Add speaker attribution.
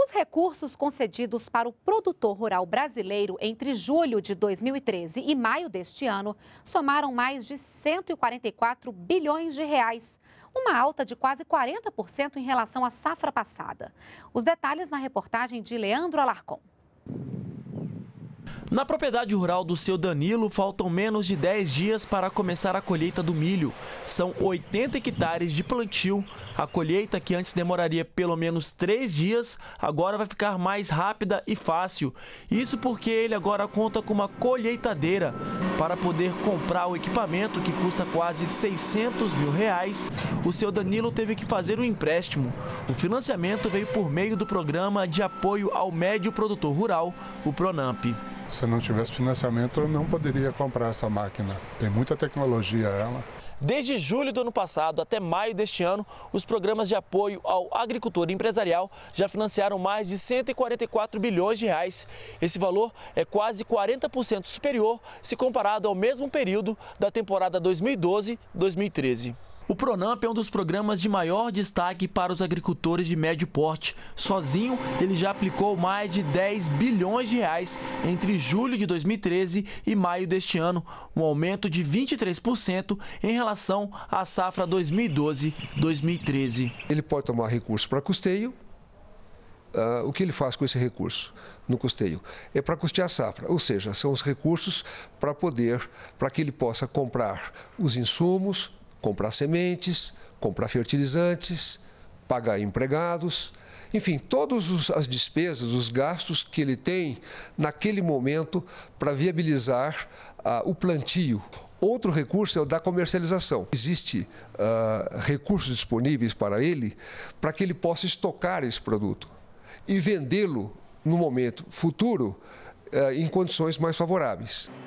Speaker 1: Os recursos concedidos para o produtor rural brasileiro entre julho de 2013 e maio deste ano somaram mais de 144 bilhões de reais, uma alta de quase 40% em relação à safra passada. Os detalhes na reportagem de Leandro Alarcon.
Speaker 2: Na propriedade rural do seu Danilo, faltam menos de 10 dias para começar a colheita do milho. São 80 hectares de plantio. A colheita, que antes demoraria pelo menos 3 dias, agora vai ficar mais rápida e fácil. Isso porque ele agora conta com uma colheitadeira. Para poder comprar o equipamento, que custa quase R$600 mil, o seu Danilo teve que fazer um empréstimo. O financiamento veio por meio do Programa de Apoio ao Médio Produtor Rural, o Pronamp.
Speaker 3: Se não tivesse financiamento, eu não poderia comprar essa máquina. Tem muita tecnologia ela.
Speaker 2: Desde julho do ano passado até maio deste ano, os programas de apoio ao agricultor empresarial já financiaram mais de 144 bilhões de reais. Esse valor é quase 40% superior se comparado ao mesmo período da temporada 2012-2013. O Pronamp é um dos programas de maior destaque para os agricultores de médio porte. Sozinho, ele já aplicou mais de 10 bilhões de reais entre julho de 2013 e maio deste ano, um aumento de 23% em relação à safra 2012-2013.
Speaker 4: Ele pode tomar recurso para custeio. O que ele faz com esse recurso no custeio? É para custear a safra, ou seja, são os recursos para que ele possa comprar os insumos, comprar sementes, comprar fertilizantes, pagar empregados, enfim, todas as despesas, os gastos que ele tem naquele momento para viabilizar o plantio. Outro recurso é o da comercialização. Existem recursos disponíveis para ele para que ele possa estocar esse produto e vendê-lo no momento futuro em condições mais favoráveis.